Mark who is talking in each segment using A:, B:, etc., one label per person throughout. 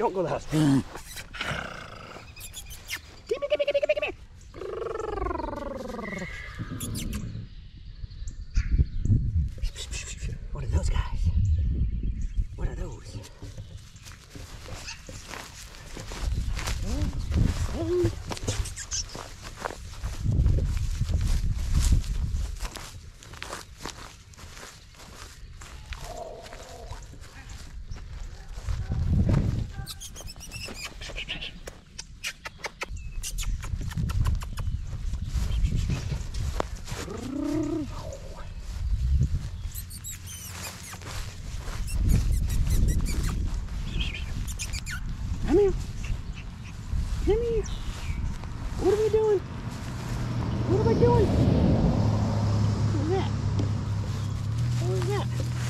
A: Don't go to the house. Come here, come here, come here, come here. What are those guys? What are those? Come here. Come here. What are we doing? What are we doing? What was that? What was that?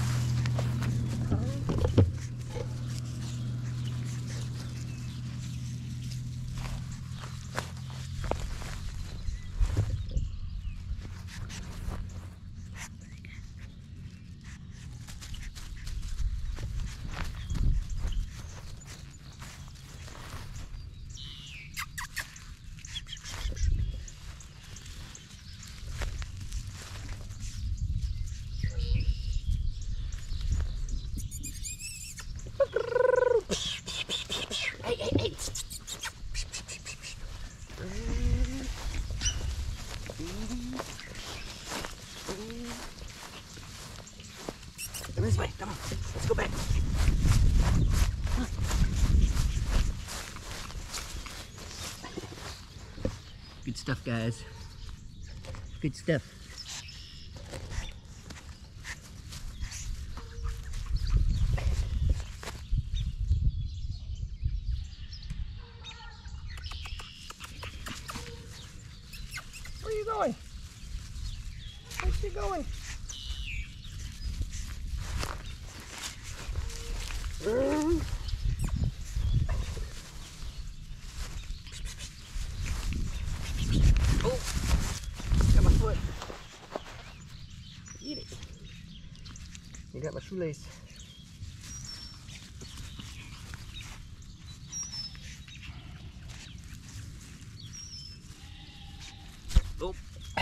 A: Come this way, come on, let's go back. Huh. Good stuff, guys. Good stuff. Where are you going? Where's she going? Oh, got my foot. Eat it. You got my shoelace. Oh.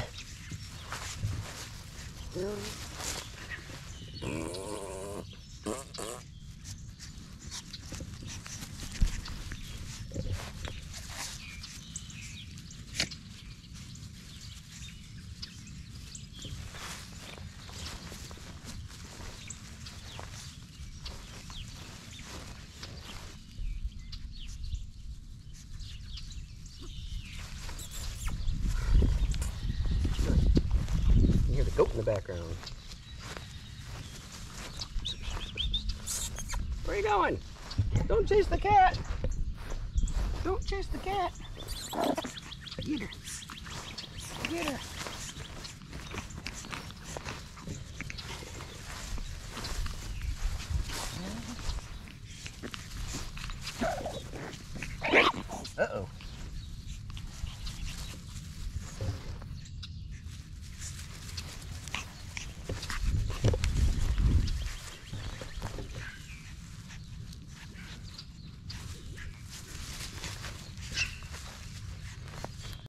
A: You hear the goat in the background. Where are you going? Don't chase the cat. Don't chase the cat. Get her. Get her.